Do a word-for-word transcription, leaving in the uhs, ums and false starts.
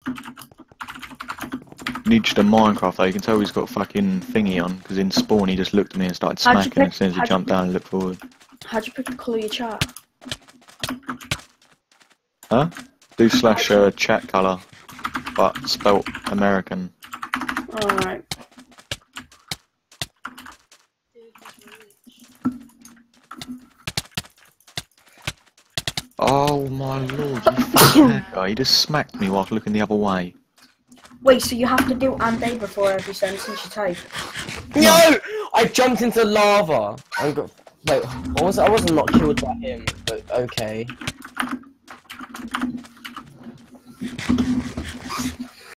Nijdamcraft to Minecraft though, you can tell he's got fucking thingy on, because in spawn he just looked at me and started How'd you smacking pick- as soon as he how'd you jumped pick- down and looked forward. How'd you pick the colour of your chat? Huh? Do slash uh, chat colour, but spelt American. Alright. Oh my lord, you fucking hacker. He just smacked me whilst looking the other way. Wait, so you have to do and a before every sentence you type? No! I jumped into lava. I got. Wait, I was I wasn't not killed by him, but okay.